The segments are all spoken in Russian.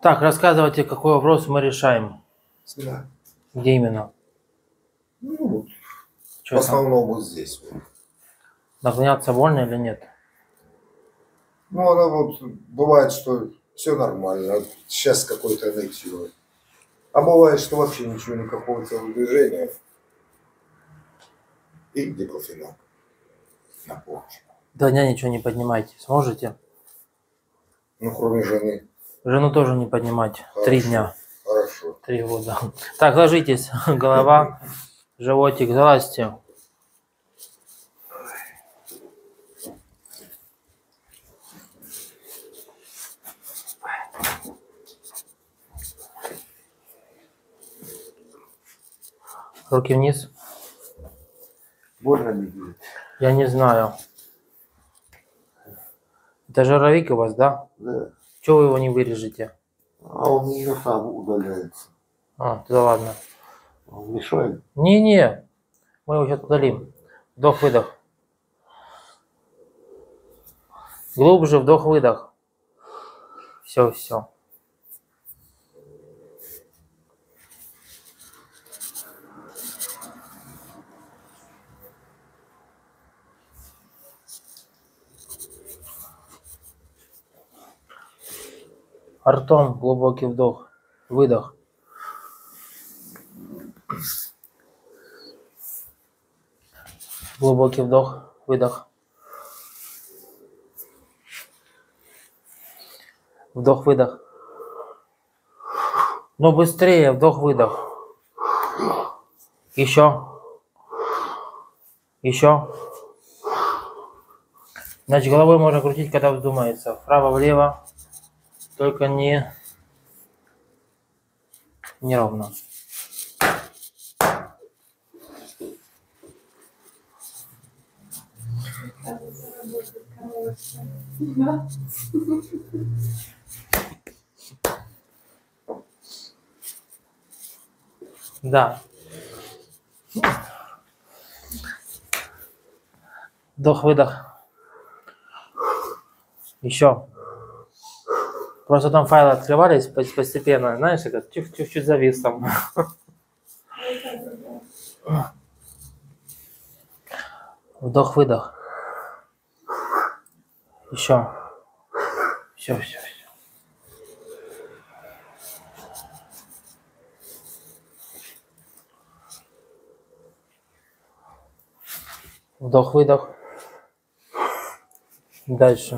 Так, рассказывайте, какой вопрос мы решаем. Да. Где именно? Ну, вот, Что в основном вот здесь. Вот. Наклоняться больно или нет? Ну, она вот, бывает, что все нормально, сейчас какое-то нытье. А бывает, что вообще ничего, никакого движения. И диклофенак на помощь. 2 дня ничего не поднимайте. Сможете? Ну, кроме жены. Жену тоже не поднимать. Хорошо. 3 дня. Хорошо. 3 года. Так, ложитесь. Голова, животик, залазьте. Руки вниз. Больно не будет? Я не знаю. Это жировик у вас, да? Да. Чего вы его не вырежете? А он ее сам удаляется. А, да ладно. Он мешает? Не-не. Мы его сейчас удалим. Вдох-выдох. Глубже вдох-выдох. Все, все. Ртом глубокий вдох, выдох. Глубокий вдох, выдох. Вдох-выдох. Но быстрее, вдох-выдох. Еще. Еще. Значит, головой можно крутить, когда вздумается. Вправо-влево. Только не ровно. Да. Вдох-выдох. Еще. Просто там файлы открывались постепенно, знаешь, это чуть-чуть завис там. Вдох-выдох. Еще. Все. Вдох-выдох. Дальше.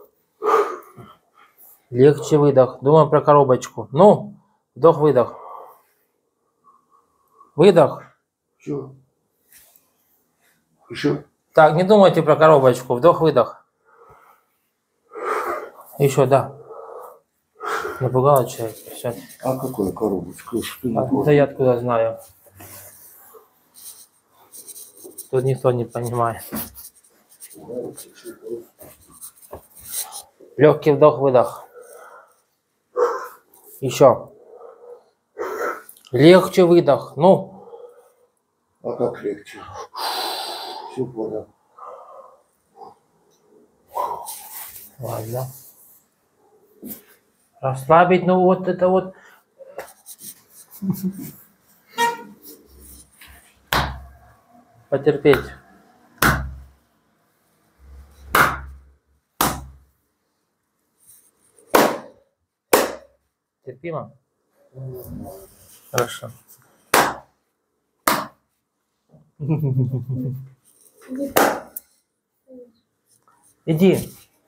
Легче выдох. Думаем про коробочку. Ну, вдох-выдох. Выдох. Все. Еще. Так, не думайте про коробочку. Вдох-выдох. Еще, да. Напугало человек. Все. А какая коробочка? Что не Да я откуда знаю. Тут никто не понимает. Легкий вдох-выдох. Еще. Легче выдох. Ну. А как легче? Все понял. Ладно. Расслабить, ну вот это вот. Потерпеть. Терпимо? Хорошо. Иди.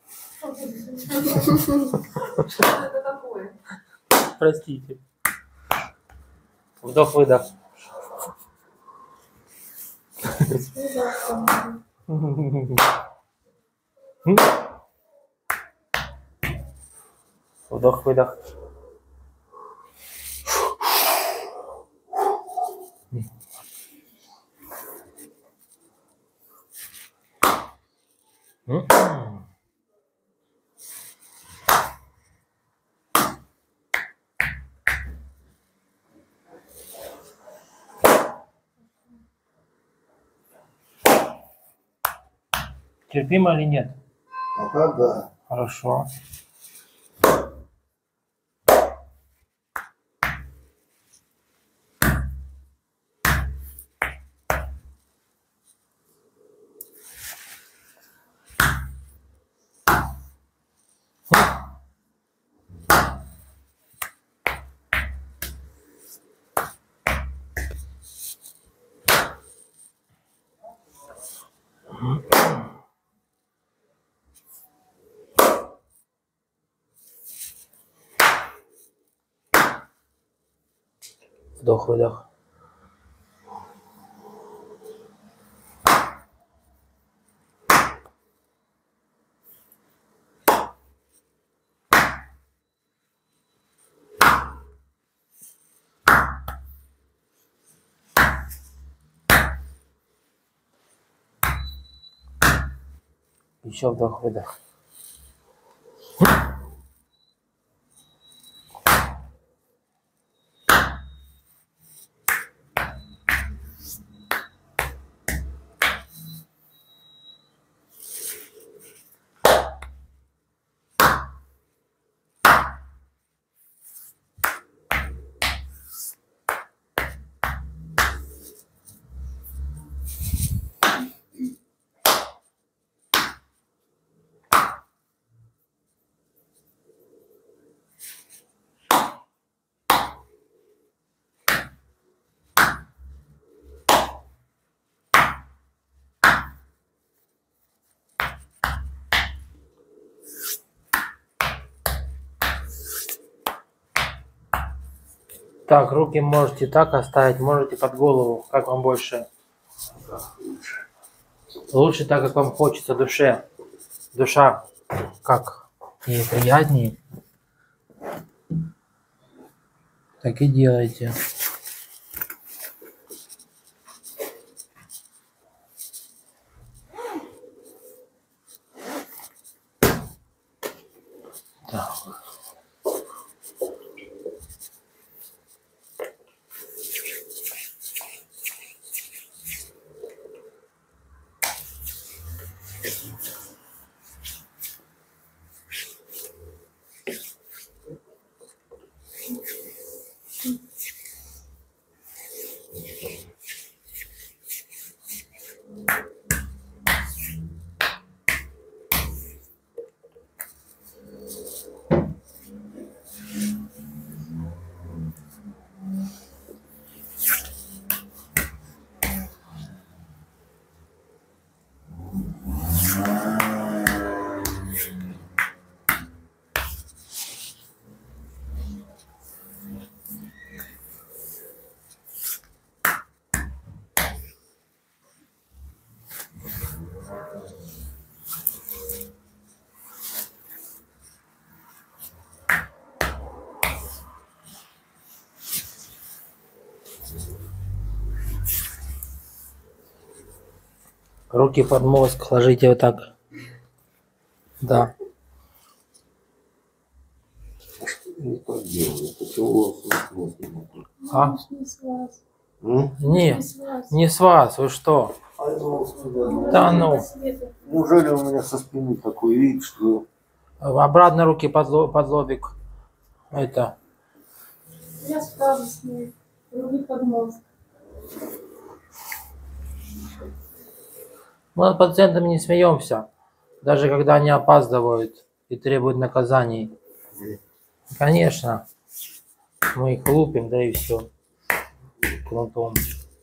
Что это такое? Простите. Вдох-выдох. Вдох-выдох. Терпимо или нет? Пока да. Хорошо. Вдох-выдох. Еще вдох-выдох. Так, руки можете так оставить, можете под голову, как вам больше. Лучше так, как вам хочется душе. Душа как ей приятнее, так и делайте. Так. Руки под мозг ложите вот так. Да. Не так делаю. Почему мозг не могу? А? Не с вас. Не, Не с вас. не с вас, вы что? Да ну. Неужели у меня со спины такой вид, что... Обратно руки под лобик. Это. Я справа с ней. Руки под мозг. Мы над пациентами не смеемся, даже когда они опаздывают и требуют наказаний. Конечно, мы их лупим, да и все. Кнутом.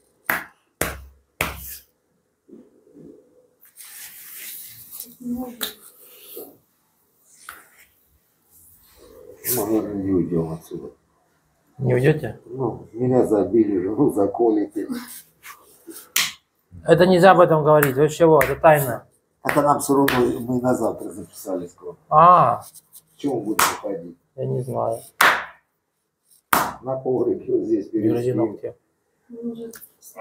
Мы не уйдем отсюда. Не уйдете? Ну, меня забили, жену заколите. Это нельзя об этом говорить. Вы чего? Это тайна. Это нам все равно, мы на завтра записали скоро. А, Чего будем выходить? я не знаю. На коврике вот здесь Не грызи перед ногти. Может.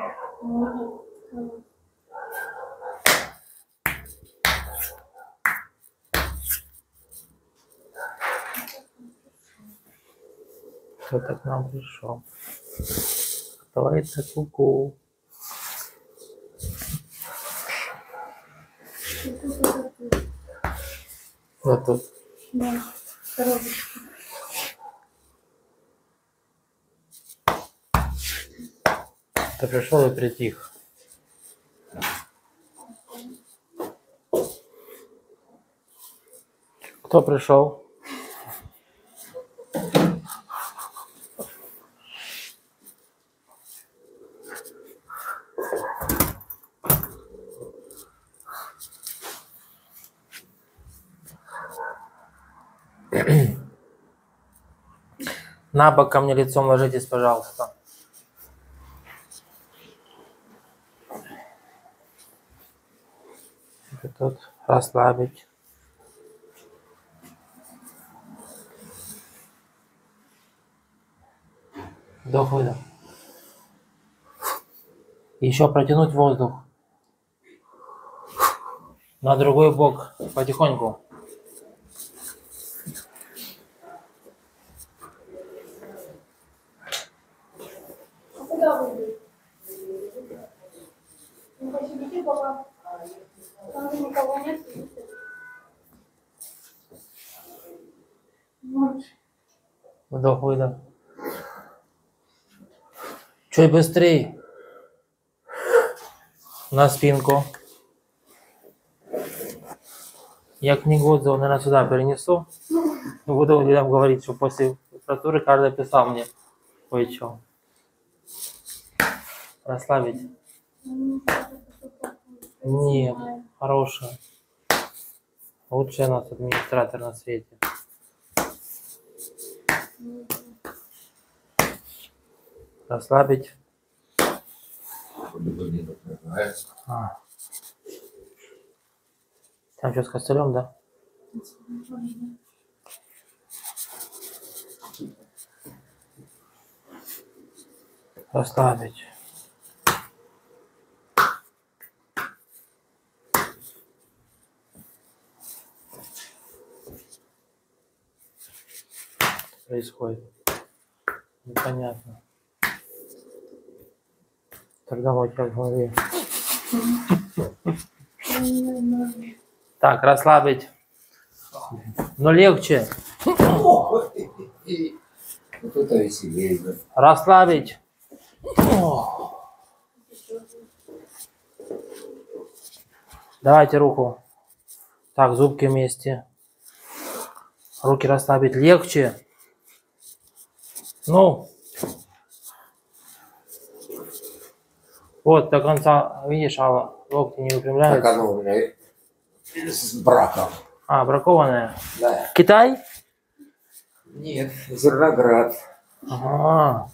Кто-то к нам пришел. Кто это ку-ку? Вот тут. Да. Коробочка. Ты пришел и притих. Кто пришел? На бок ко мне лицом ложитесь, пожалуйста. И тут расслабить. Вдох-выдох. Еще протянуть воздух. На другой бок потихоньку. А куда вы идете? Ну, посидите пока. Там же никого нет. Вот. Вдох-выдох. Чуть быстрее. На спинку. Я книгу отзывов, наверное, сюда перенесу. Буду людям говорить, что после процедуры каждый писал мне кое-что. Расслабить. Нет, хорошая. Лучший у нас администратор на свете. Расслабить. Там что, с костылем, да? Расслабить. Происходит? Непонятно. Тогда вот я в голове. Так, расслабить. Но легче. Вот это веселее. Расслабить. Давайте руку. Так, зубки вместе. Руки расслабить легче. Ну. Вот, до конца, видишь, Алла, локти не выпрямляются. Так оно у меня с браком. А, бракованная. Да. Китай? Нет, Зерноград. Ага.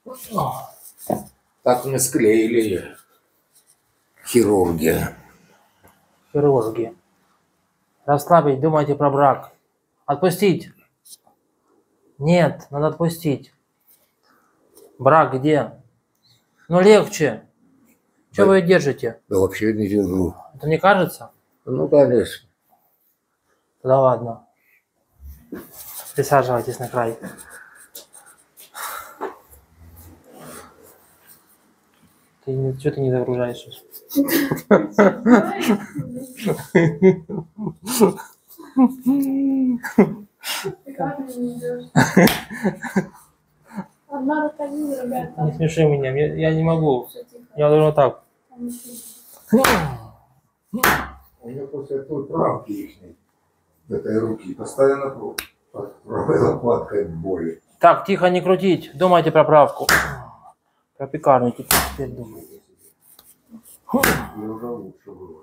Так мы склеили хирурги. Хирурги. Расслабить, думайте про брак. Отпустить. Нет, надо отпустить. Брак где? Ну легче. Что вы ее держите? Да вообще не держу. Это не кажется? Ну, конечно. Да ладно. Присаживайтесь на край. Что ты не загружаешь? Ты как не идешь? Одна рукавица, ребята. Не смеши меня, я не могу. Всё тихо. Я должен вот так. У меня после той травки ихней, этой руки, постоянно под правой лопаткой боли. Так, тихо, не крутить. Думайте про правку. Про пекарню теперь думайте. И уже лучше было.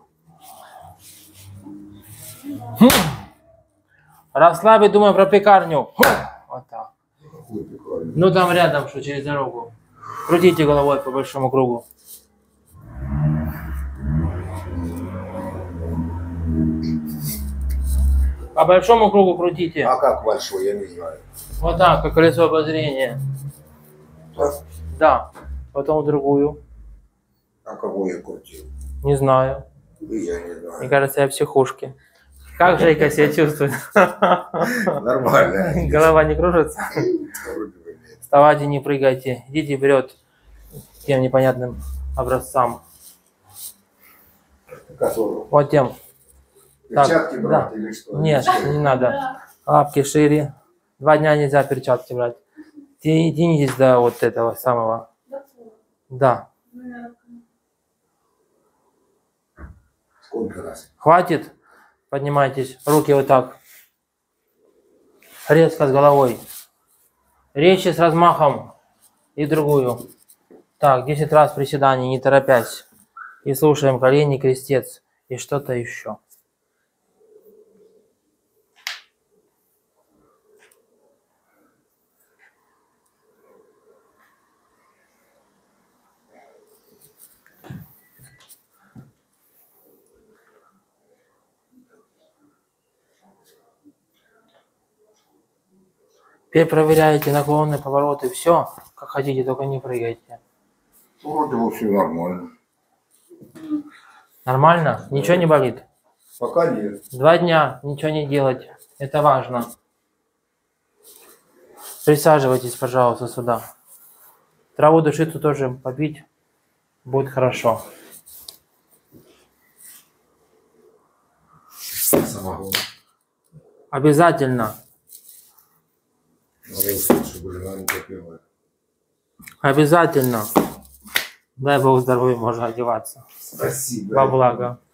Расслабить, думаю про пекарню. Вот так. Какую пекарню? Ну там рядом, что через дорогу. Крутите головой по большому кругу. По большому кругу крутите. А как большой, я не знаю. Вот так, как колесо обозрения. Так? Да. Потом в другую. А кого я крутил? Не знаю. И я не Мне знаю. кажется, я в психушке. Как Жейка себя чувствует? Нормально. Голова не кружится? Вроде бы нет. Вставайте, не прыгайте. Идите вперед тем непонятным образцам. Которого? Вот тем. Так, Перчатки брать да. или что? Нет, не надо. Да. Лапки шире. 2 дня нельзя перчатки брать. Тянитесь до вот этого самого. Да. Сколько раз? Хватит? Поднимайтесь. Руки вот так. Резко с головой. Резче с размахом. И другую. Так, 10 раз приседаний, не торопясь. И слушаем колени, крестец. И что-то еще. Теперь проверяете наклоны, повороты, все, как хотите, только не прыгайте. Вроде бы все нормально. Нормально? Ничего не болит? Пока нет. 2 дня ничего не делать. Это важно. Присаживайтесь, пожалуйста, сюда. Траву душицу тоже попить. Будет хорошо. Самогон. Обязательно. Чтобы жена не попила. Обязательно. Дай Бог здоровья, можно одеваться. Спасибо. Во благо.